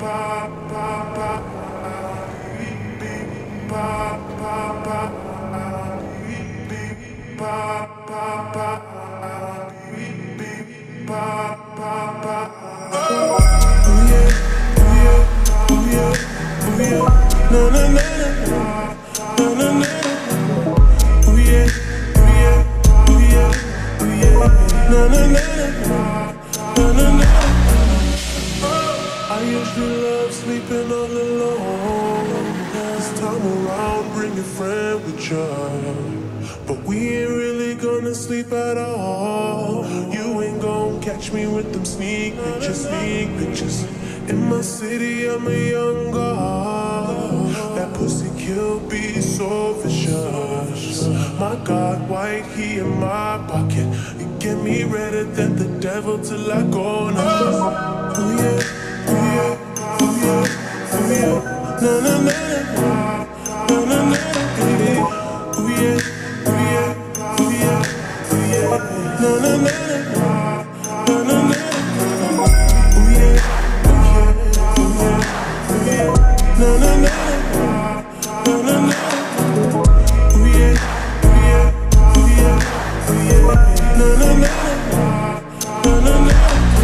I usually love sleeping all alone. This time around, bring a friend with you. But we ain't really gonna sleep at all. You ain't gonna catch me with them sneak pictures. In my city, I'm a young god. That pussy kill be so vicious. My God, white, he in my pocket. You get me redder than the devil till I go now. Ooh yeah, ooh yeah, ooh yeah, ooh yeah. Na na na na, na na na, baby. Ooh yeah, ooh yeah, ooh yeah, ooh yeah. Na na na na, na na na. Ooh yeah, ooh yeah, ooh yeah, ooh yeah. Na na na na, na na na. Ooh yeah, ooh yeah, ooh yeah, ooh yeah. Na na na na, na na na.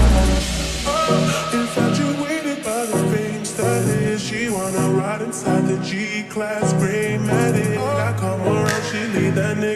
Infatuated by the fame status, she wanna ride inside the G-Class Grey Matic. I come around, she leave that nigga